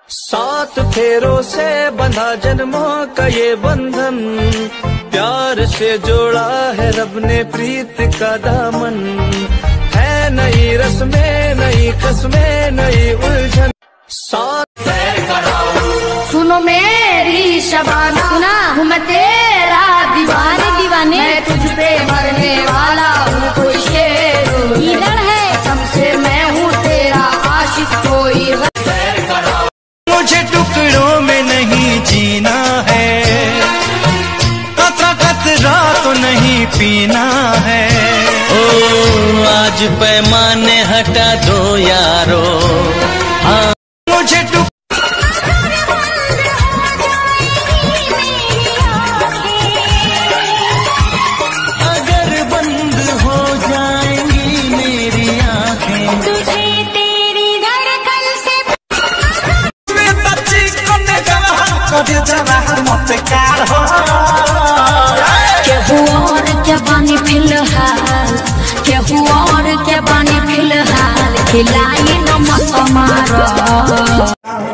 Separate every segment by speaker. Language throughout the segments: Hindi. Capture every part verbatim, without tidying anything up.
Speaker 1: सात फेरों से बंधा जन्मों का ये बंधन, प्यार से जोड़ा है रब ने प्रीत का दामन। है नई रस्में नई कस्में नई उलझन। साथ
Speaker 2: सुनो मेरी शबान, सुना हूँ मैं तेरा दीवाने दीवाने, मैं तुझ पे मरने वाला हूँ कोई शेर है, सबसे मैं हूँ तेरा आशिक कोई।
Speaker 1: मुझे टुकड़ों में नहीं जीना है, कतरा कतरा तो नहीं पीना है। ओ आज पैमाने हटा दो यारो, हाँ मुझे टुक अगर बंद हो जाएंगी मेरी आंखें, तुझे तेरी धड़कन से केहू और क्या बानी फिलहाल, केहू और क्या बानी फिलहाल, खिलाई न मत मारो।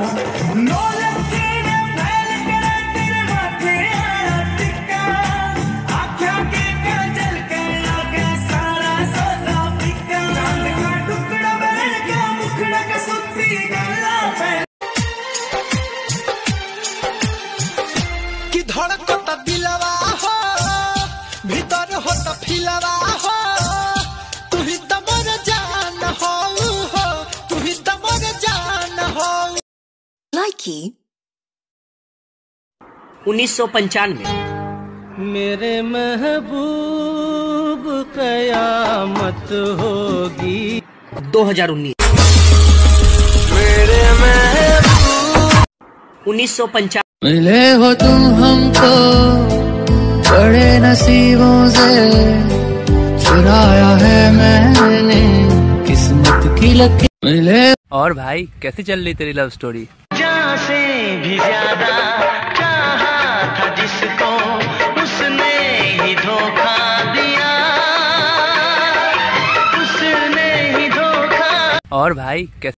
Speaker 3: कि धड़कता दिलवा हो, भीतर होता फिलवा हो, तू ही तो मोर जान हो, हो तू ही तो मोर जान हो।
Speaker 4: लाइकी उन्नीस सौ पंचानवे।
Speaker 1: मेरे महबूब कयामत होगी।
Speaker 4: दो हजार उन्नीस।
Speaker 1: मेरे महबूब
Speaker 4: उन्नीस सौ पंचानवे।
Speaker 5: मिले हो तुम हमको बड़े नसीबों से, चुराया है मैंने किस्मत की लकीर। मिले।
Speaker 6: और भाई कैसी चल रही तेरी लव स्टोरी?
Speaker 1: जहाँ से भी ज्यादा चाहा था जिसको, उसने ही धोखा दिया, उसने ही धोखा।
Speaker 6: और भाई कैसे